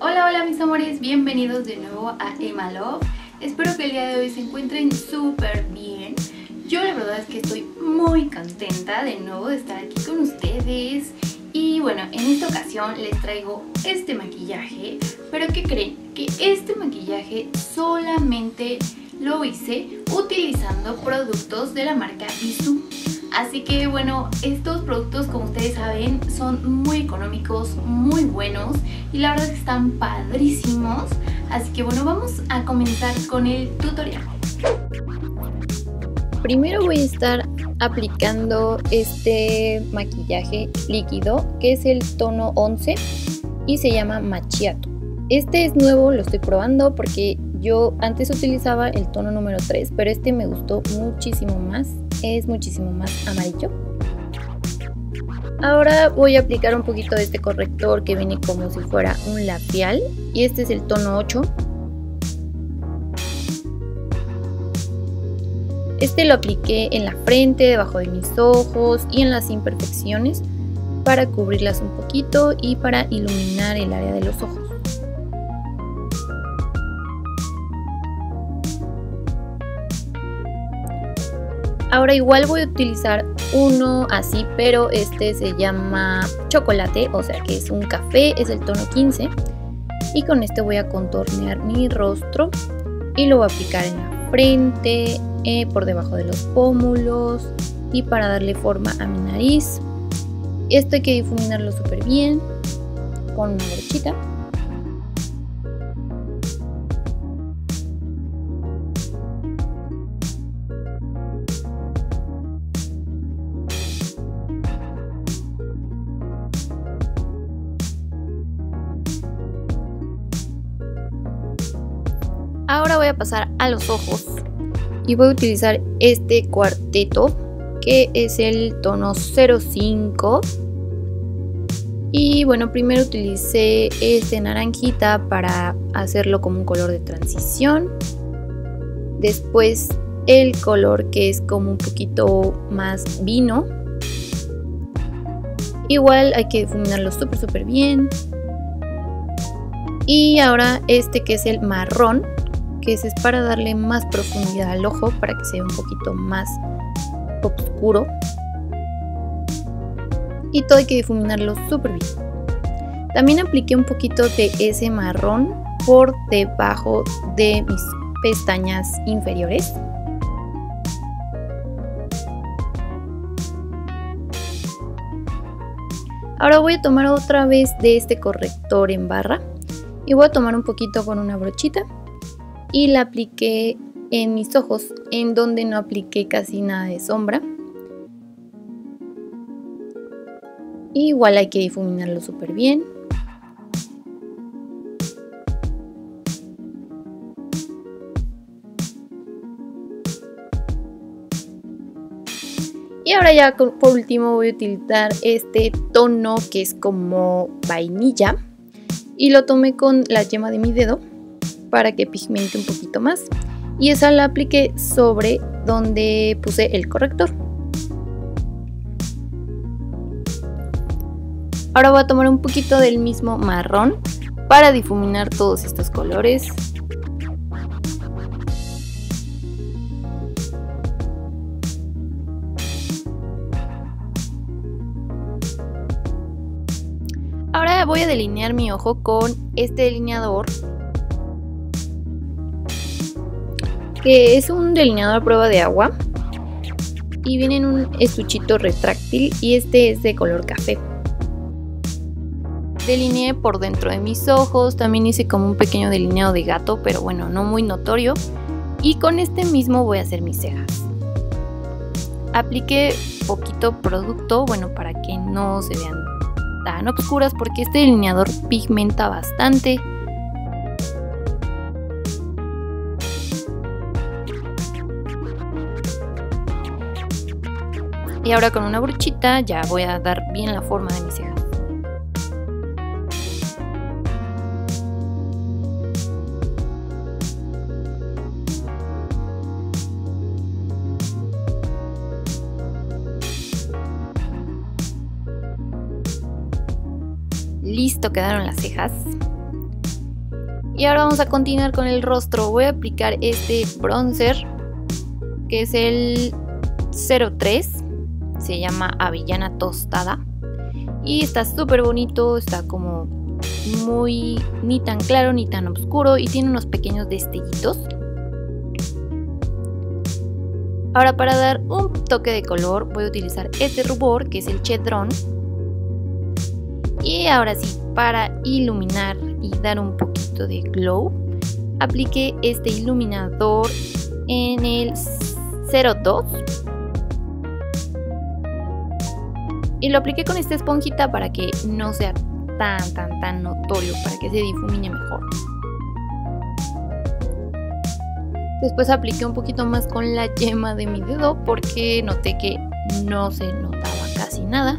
Hola, hola mis amores, bienvenidos de nuevo a Emma Love. Espero que el día de hoy se encuentren súper bien. Yo la verdad es que estoy muy contenta de nuevo de estar aquí con ustedes. Y bueno, en esta ocasión les traigo este maquillaje. Pero ¿qué creen? Que este maquillaje solamente lo hice utilizando productos de la marca Bisú. Así que bueno, estos productos, como ustedes saben, son muy económicos, muy buenos y la verdad es que están padrísimos. Así que bueno, vamos a comenzar con el tutorial. Primero voy a estar aplicando este maquillaje líquido que es el tono 11 y se llama Macchiato. Este es nuevo, lo estoy probando porque yo antes utilizaba el tono número 3, pero este me gustó muchísimo más, es muchísimo más amarillo. Ahora voy a aplicar un poquito de este corrector que viene como si fuera un labial y este es el tono 8. Este lo apliqué en la frente, debajo de mis ojos y en las imperfecciones para cubrirlas un poquito y para iluminar el área de los ojos. Ahora igual voy a utilizar uno así, pero este se llama chocolate, o sea que es un café, es el tono 15. Y con este voy a contornear mi rostro y lo voy a aplicar en la frente, por debajo de los pómulos y para darle forma a mi nariz. Esto hay que difuminarlo súper bien con una brochita. Ahora voy a pasar a los ojos y voy a utilizar este cuarteto que es el tono 05. Y bueno, primero utilicé este naranjita para hacerlo como un color de transición. Después el color que es como un poquito más vino. Igual hay que difuminarlo súper bien. Y ahora este que es el marrón, que es para darle más profundidad al ojo, para que sea un poquito más oscuro. Y todo hay que difuminarlo súper bien. También apliqué un poquito de ese marrón por debajo de mis pestañas inferiores. Ahora voy a tomar otra vez de este corrector en barra y voy a tomar un poquito con una brochita y la apliqué en mis ojos, en donde no apliqué casi nada de sombra. Igual hay que difuminarlo súper bien. Y ahora ya por último voy a utilizar este tono que es como vainilla. Y lo tomé con la yema de mi dedo para que pigmente un poquito más. Y esa la apliqué sobre donde puse el corrector. Ahora voy a tomar un poquito del mismo marrón para difuminar todos estos colores. Ahora voy a delinear mi ojo con este delineador, que es un delineador a prueba de agua y viene en un estuchito retráctil y este es de color café. Delineé por dentro de mis ojos, también hice como un pequeño delineado de gato, pero bueno, no muy notorio. Y con este mismo voy a hacer mis cejas. Apliqué poquito producto, bueno, para que no se vean tan oscuras porque este delineador pigmenta bastante. Y ahora con una brochita ya voy a dar bien la forma de mis cejas. Listo, quedaron las cejas. Y ahora vamos a continuar con el rostro. Voy a aplicar este bronzer, que es el 03. Se llama Avellana Tostada. Y está súper bonito, está como muy ni tan claro ni tan oscuro y tiene unos pequeños destellitos. Ahora, para dar un toque de color voy a utilizar este rubor, que es el Chedron. Y ahora sí, para iluminar y dar un poquito de glow, apliqué este iluminador en el 02. Y lo apliqué con esta esponjita para que no sea tan notorio, para que se difumine mejor. Después apliqué un poquito más con la yema de mi dedo porque noté que no se notaba casi nada.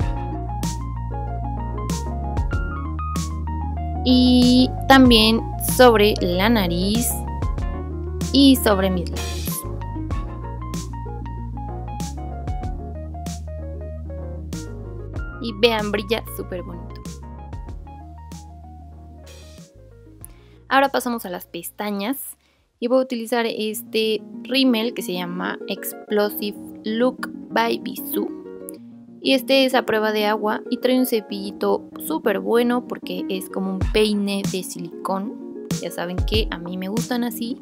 Y también sobre la nariz y sobre mis labios. Y vean, brilla súper bonito. Ahora pasamos a las pestañas y voy a utilizar este rímel que se llama Explosive Look by Bisú. Y este es a prueba de agua y trae un cepillito súper bueno porque es como un peine de silicón. Ya saben que a mí me gustan así.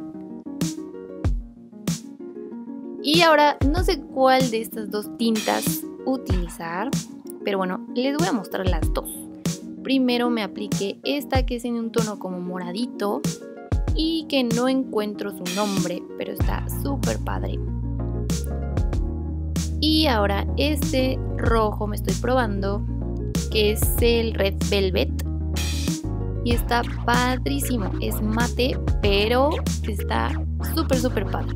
Y ahora no sé cuál de estas dos tintas utilizar, pero bueno, les voy a mostrar las dos. Primero me apliqué esta, que es en un tono como moradito y que no encuentro su nombre, pero está súper padre. Y ahora este rojo me estoy probando, que es el Red Velvet. Y está padrísimo, es mate, pero está súper padre.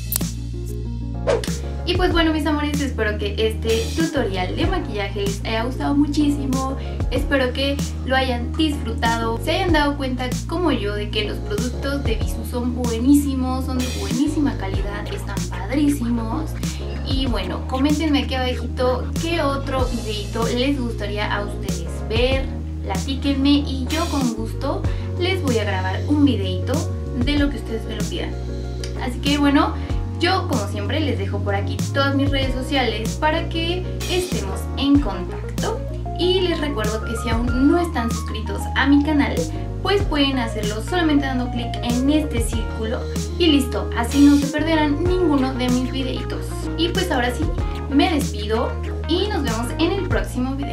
Y pues bueno, mis amores, espero que este tutorial de maquillaje les haya gustado muchísimo. Espero que lo hayan disfrutado, se hayan dado cuenta como yo de que los productos de Bisú son buenísimos, son de buenísima calidad, están padrísimos. Y bueno, coméntenme aquí abajito qué otro videito les gustaría a ustedes ver, platíquenme y yo con gusto les voy a grabar un videito de lo que ustedes me lo pidan. Así que bueno, yo como siempre les dejo por aquí todas mis redes sociales para que estemos en contacto. Y les recuerdo que si aún no están suscritos a mi canal, pues pueden hacerlo solamente dando clic en este círculo y listo, así no se perderán ninguno de mis videitos. Y pues ahora sí, me despido y nos vemos en el próximo video.